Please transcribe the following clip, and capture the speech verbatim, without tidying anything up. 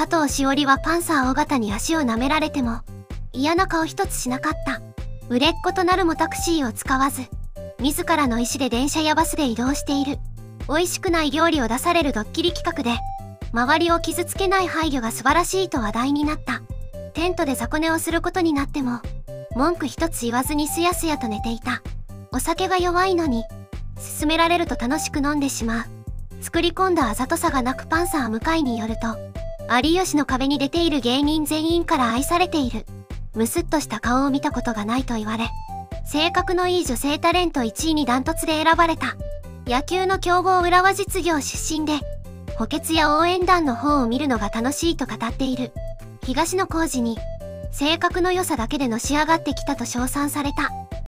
佐藤しおりはパンサー尾形に足を舐められても嫌な顔一つしなかった。売れっ子となるもタクシーを使わず自らの意思で電車やバスで移動している。美味しくない料理を出されるドッキリ企画で周りを傷つけない配慮が素晴らしいと話題になった。テントで雑魚寝をすることになっても文句一つ言わずにすやすやと寝ていた。お酒が弱いのに勧められると楽しく飲んでしまう。作り込んだあざとさがなくパンサー向井によると、有吉の壁に出ている芸人全員から愛されている。ムスッとした顔を見たことがないと言われ、性格のいい女性タレントいちいにダントツで選ばれた。野球の強豪浦和実業出身で、補欠や応援団の方を見るのが楽しいと語っている。東野幸治に、性格の良さだけでのし上がってきたと称賛された。